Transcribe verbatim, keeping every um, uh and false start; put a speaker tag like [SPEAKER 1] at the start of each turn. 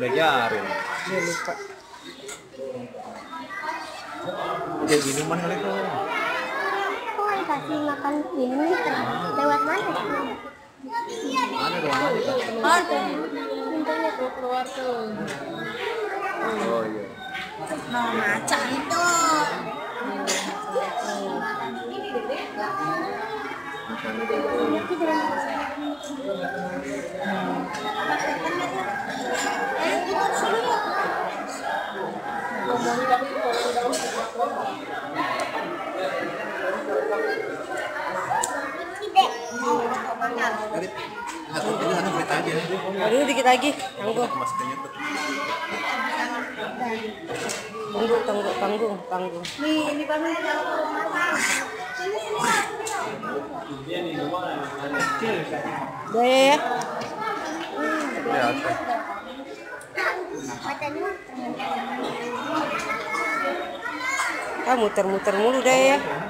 [SPEAKER 1] belajarin.
[SPEAKER 2] Dia lupa.
[SPEAKER 1] Kayak minuman kali tuh.
[SPEAKER 3] Kok dikasih makan ini lewat mana?
[SPEAKER 1] Ada ruangan di kan?
[SPEAKER 2] Ada. Pintunya tuh keluar tuh.
[SPEAKER 1] Oh iya.
[SPEAKER 3] Mau maca itu.
[SPEAKER 2] Aduh, dikit lagi. Tangguh. Tunggu, tunggu, panggung, panggung.
[SPEAKER 3] Nih, ini panggung kalau
[SPEAKER 2] Udah ya.
[SPEAKER 1] Ya,
[SPEAKER 2] Ah, muter-muter mulu dah ya.